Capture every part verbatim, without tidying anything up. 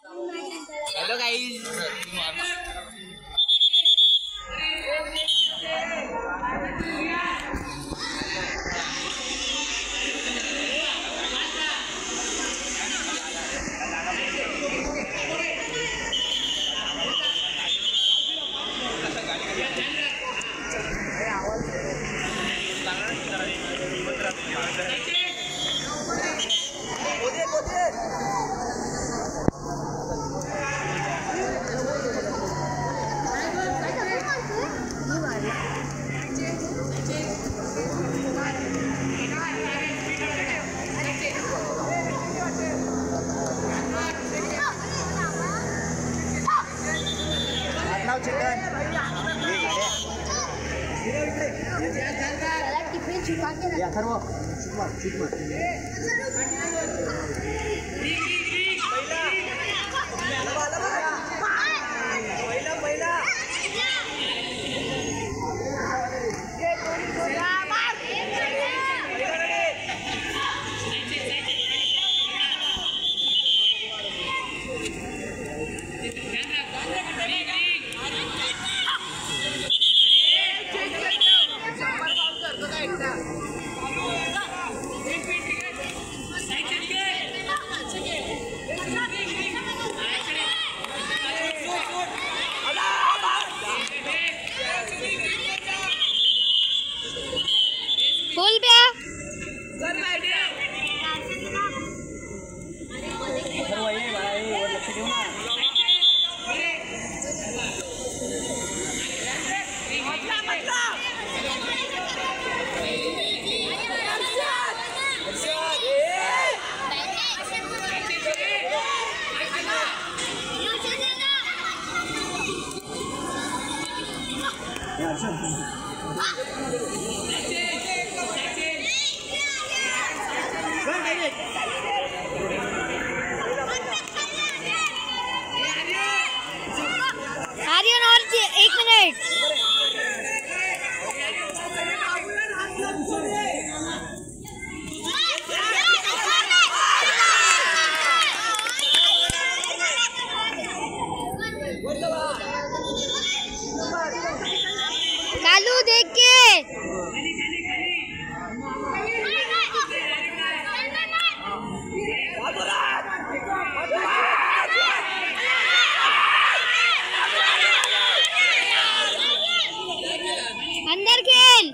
hello guys, या सर्व शुक्र शुक्र आर्यन और एक मिनट कालू देख के अंदर खेल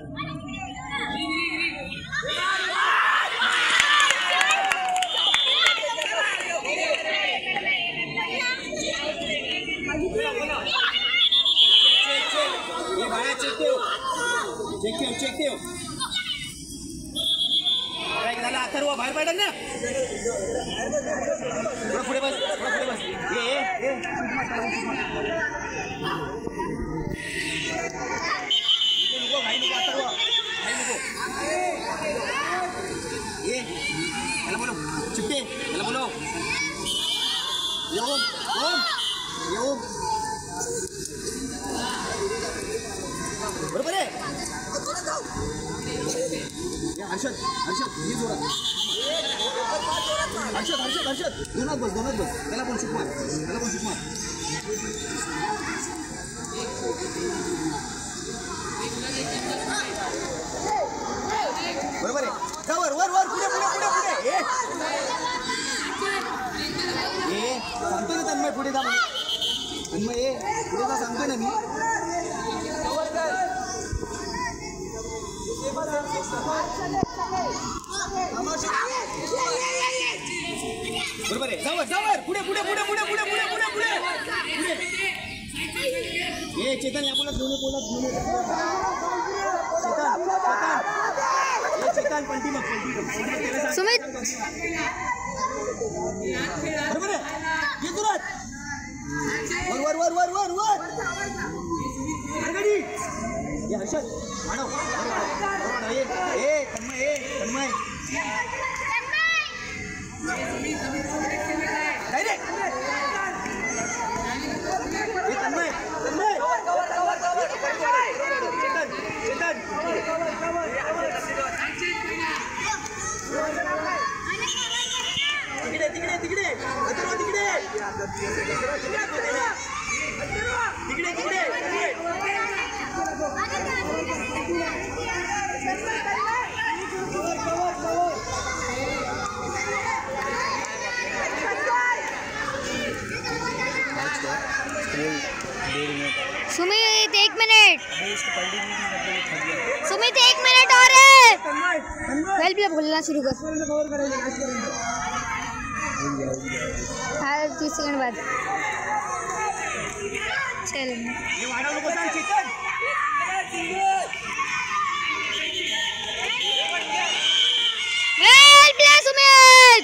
चेक ठेव चेक ठेव झाला अथर्व बाहेर पडला ना थोडं पुढे बस थोडं पुढे बस ये ये नको घाई नको अथर्व घाई नको ये याला बोलो चिपटे याला बोलो येऊ ओम येऊ बरोबर आहे हर्षद हर्षद ये जोरात हर्षद हर्षद हर्षद दोनात बस दोनात बस त्याला पण शुक मार त्याला पण शुक मार बरोबर आहे जा वर वर वर पुढे पुढे पुढे पुढे ए ए सांगतो ना तन्मय पुढे जा तन्मय ए पुढे जा सांगतो ना मी बरोबर आहे जावर जावर पुढे पुढे पुढे पुढे पुढे पुढे पुढे पुढे ये चेतन या बोलत घेऊन बोलत घेऊन चेतन चेतन ये चेतन पलटी मग पलटी सुमित बरोबर आहे ये तुरंत वर वर वर वर वर वर गाडी ये हर्षद मानव बरोबर ये ए तन्मय ए तन्मय डायरेक्ट ये तन्मय तन्मय चेतन चेतन तिकडे तिकडे तिकडे तिकडे तिकडे तिकडे सुमित एक मिनट सुमित एक मिनट और है वेल प्ले बोलना शुरू कर हाँ तीस सेकंड बाद चल वेल प्ले सुमित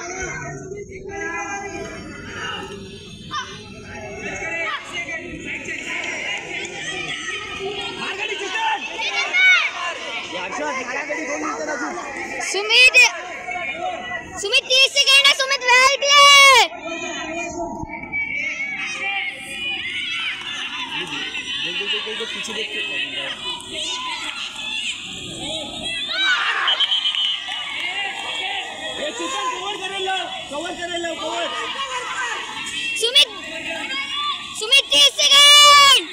सुमित सुमित तीस सेकंड है सुमित वेल प्ले पीछे देख के कवर करेला कवर करेला कवर सुमित सुमित तीस सेकंड